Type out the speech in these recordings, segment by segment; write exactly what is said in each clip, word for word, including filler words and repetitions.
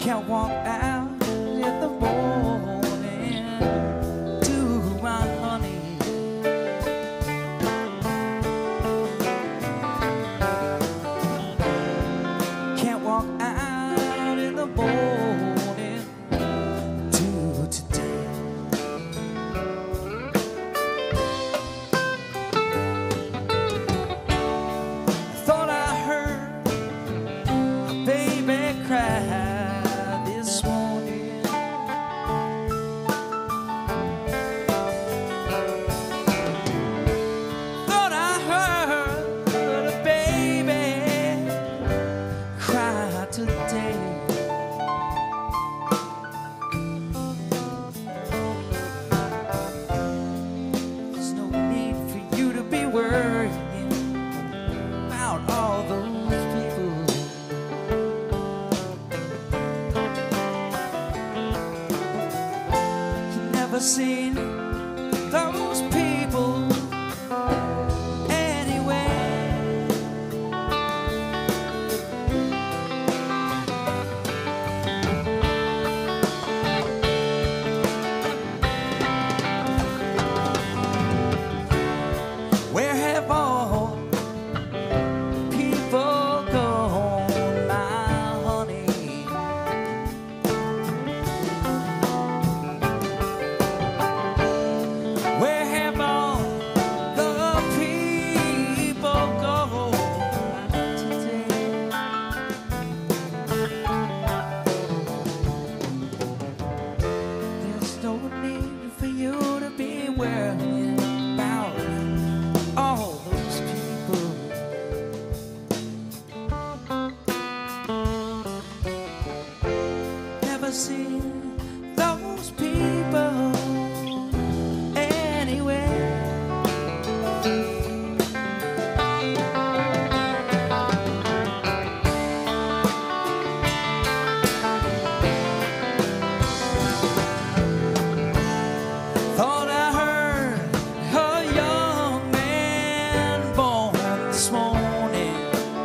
Can't walk out in the morning to my honey. Can't walk out in the morning to today. I thought I heard a baby cry this morning. Thought I heard a baby cry today. There's no need for you to be worrying about all those people. Never seen those people anyway. Where have all the people gone, my honey? Where have all the people gone today? There's no need for you to be worrying about all those people. Never seen those people anywhere. Thought I heard a young man born this morning.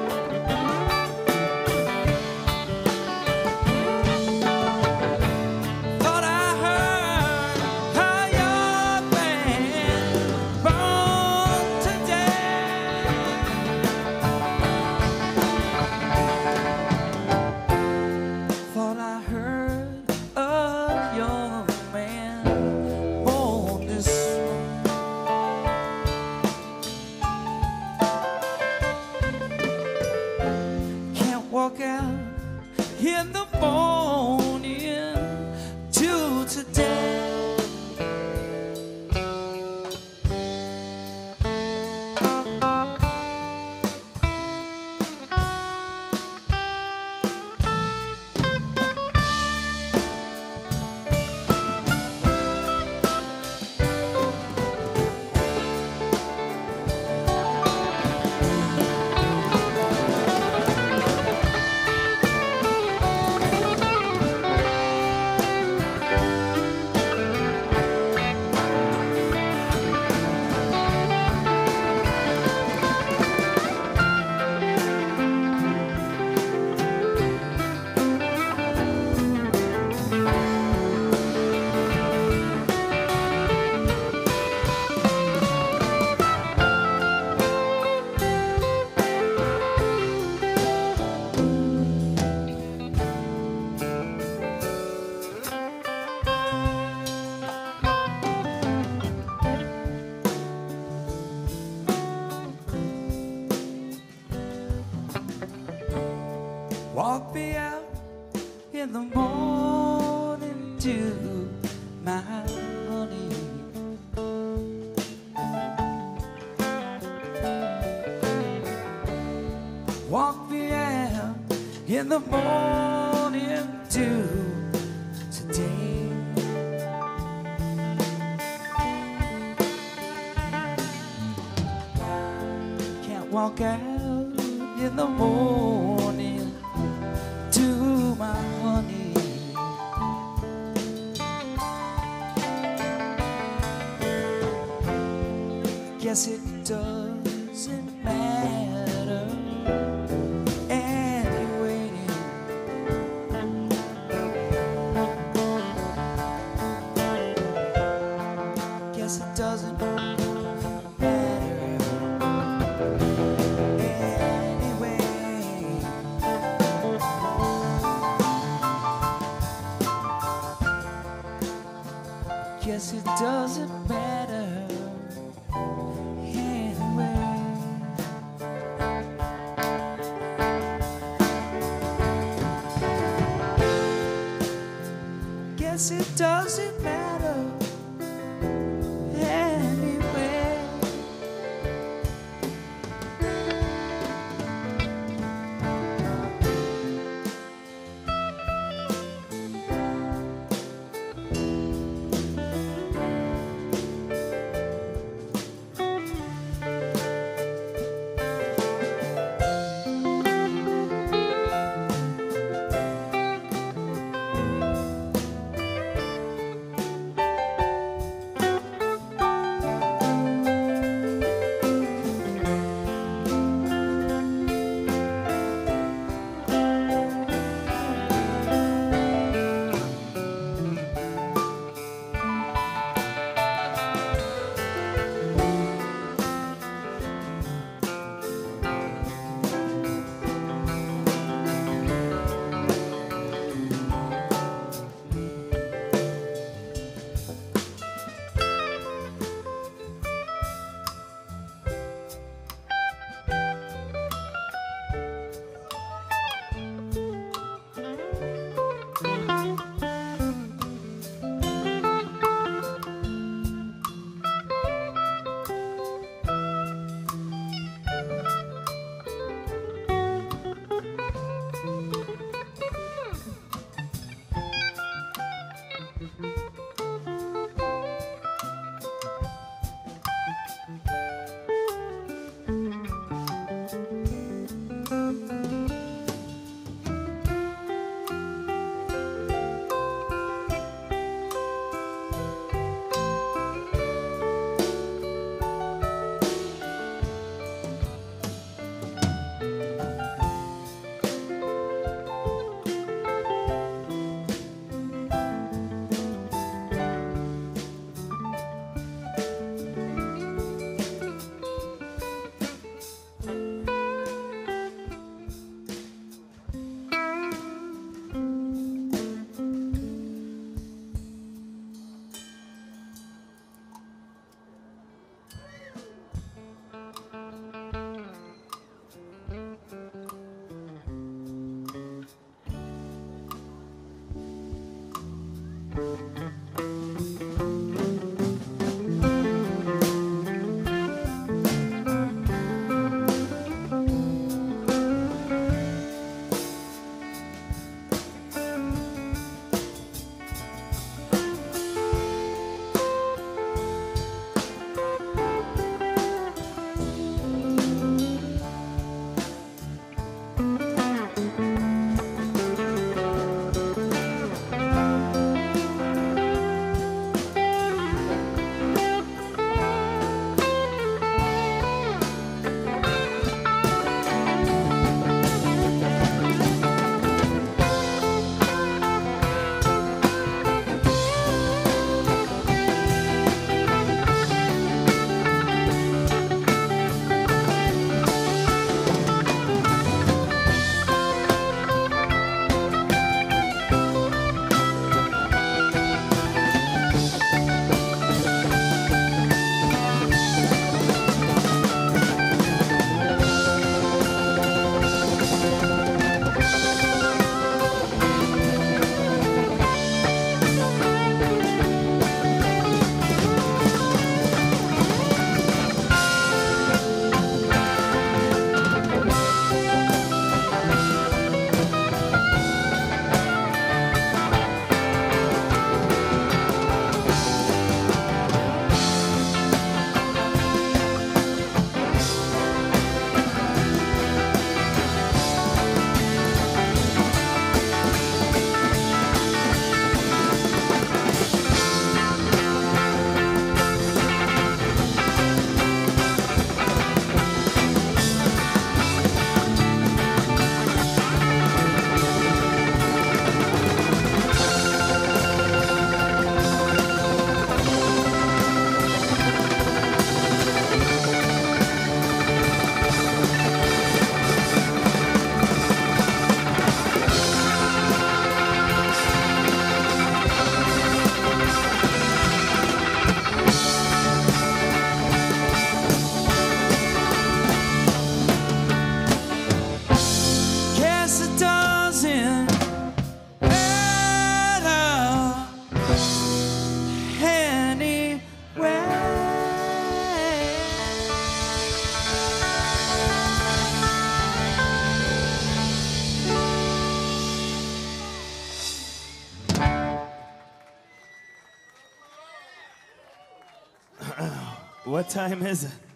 Thought I heard a young man born today. Thought I heard a young man born this morning. Can't walk out in the morning till today. Walk me out in the morning to my honey. Walk me out in the morning to today. Can't walk out in the morning to my honey. Guess it doesn't matter anyway. doesn't matter anyway. Guess it doesn't matter anyway. Guess it doesn't matter anyway. What time is it?